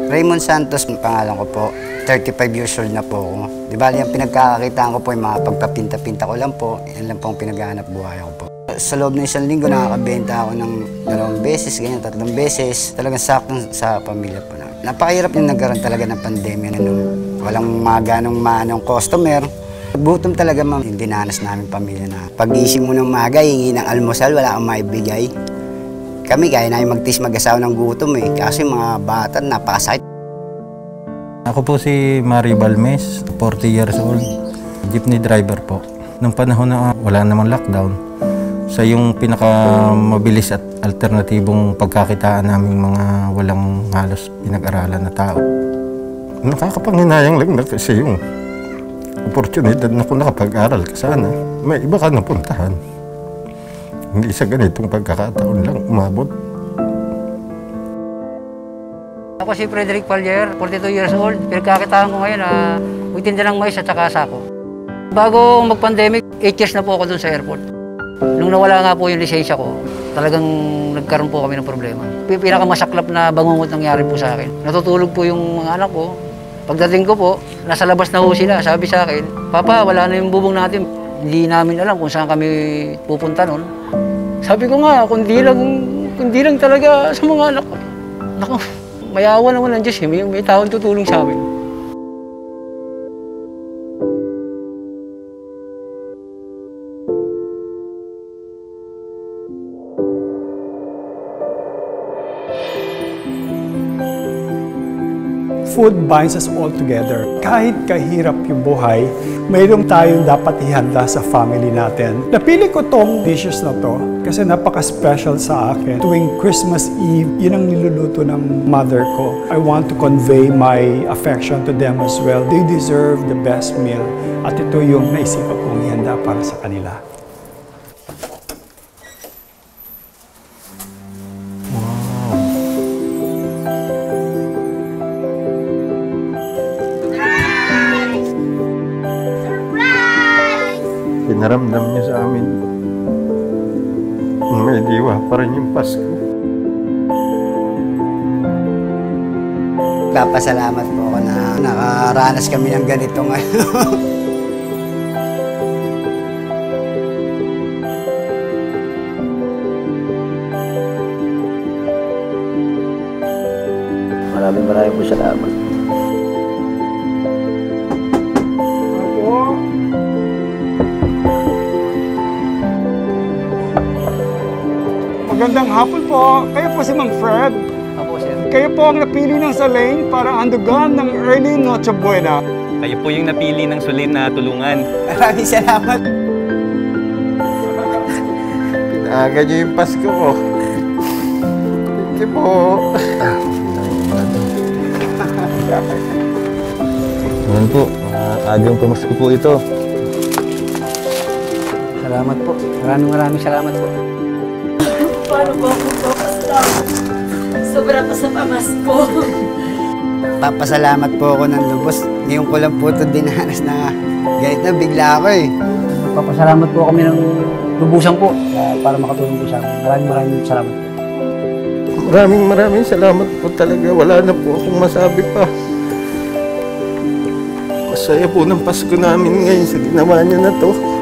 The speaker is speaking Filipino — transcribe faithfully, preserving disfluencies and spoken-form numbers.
Raymond Santos, pangalan ko po. thirty-five years old na po ako. Di ba, yung pinagkakakitaan ko po, yung mga pagpapinta-pinta ko lang po. Yan lang po ang pinaghahanap buhay ko po. Sa loob ng isang linggo, nakakabenta ako ng dalawang beses, ganyan, tatlong beses. Talagang saktong sa pamilya po na. Napakahirap yung nagkaroon talaga ng pandemya na nung walang mga ganong maanong customer. Gutom talaga, ma'am, yung dinanas namin pamilya na pag-ising mo ng maga, hingi ng almusal, wala kang maibigay. Kami, kaya namin mag-tis mag-asawa ng gutom eh. Kasi mga bata, napakasakit. Ako po si Mari Balmes, forty years old, jeepney driver po. Nung panahon na wala namang lockdown, sa yung pinakamabilis at alternatibong pagkakitaan naming mga walang halos pinag-aralan na tao. Nakakapanghinayang lang na kasi yung oportunidad na kung nakapag-aral ka sana, may iba ka napuntahan. Hindi sa ganitong pagkakataon lang umabot. Ako si Frederick Pallier, forty-two years old. Pinagkakitaan ko ngayon na magtinda ng mais at saka sako. Bago mag-pandemic, eight years na po ako dun sa airport. Nung nawala nga po yung lisensya ko, talagang nagkaroon po kami ng problema. Pinakamasaklap na bangungot nangyari po sa akin. Natutulog po yung mga anak ko. Pagdating ko po, nasa labas na po sila. Sabi sa akin, Papa, wala na yung bubong natin. Hindi namin alam kung saan kami pupunta nun. Sabi ko nga, kundi lang, kundi lang talaga sa mga anak ko. Naku, mayawa naman ng Diyos, eh. May, may taong tutulong sa amin. Food binds us all together. Kahit kahirap yung buhay, mayroong tayong dapat ihanda sa family natin. Napili ko tong dishes na to kasi napaka-special sa akin. Tuwing Christmas Eve, yun ang niluluto ng mother ko. I want to convey my affection to them as well. They deserve the best meal. At ito yung naisipan kong ihanda para sa kanila. Pinaramdam niya sa amin. May diwa pa rin yung Pasko. Papasalamat po ako na nakaranas kami ng ganito ngayon. Maraming maraming po salamat. Magandang hapon po. Kayo po si Mang Fred. Apo, sir. Kayo po ang napili ng salain para handugan ng early Noche Buena. Kayo po yung napili ng sulin na tulungan. Maraming salamat. Pinaaga niyo yung Pasko ko. Thank you po. Ngayon po, uh, agang pamasko po ito. Salamat po. Maraming maraming salamat po. Paano po ako papasalamat? Sobra pa sa pamasko. Papasalamat po ako ng lubos. Ngayon ko lang po ito dinanas na ganito na bigla ako eh. Papasalamat po kami ng lubusan po uh, para makatulong po sa amin. Maraming maraming salamat po. Maraming maraming salamat po talaga. Wala na po akong masabi pa. Masaya po ng Pasko namin ngayon sa ginawa niyo na to.